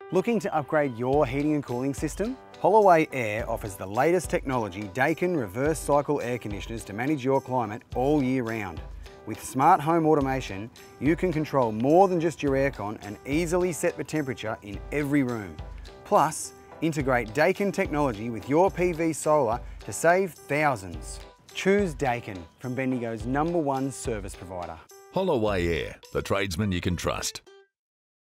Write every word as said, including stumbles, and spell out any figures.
Looking to upgrade your heating and cooling system? Holloway Air offers the latest technology Daikin reverse cycle air conditioners to manage your climate all year round. With smart home automation, you can control more than just your aircon and easily set the temperature in every room. Plus, integrate Daikin technology with your P V solar to save thousands. Choose Daikin from Bendigo's number one service provider. Holloway Air, the tradesman you can trust.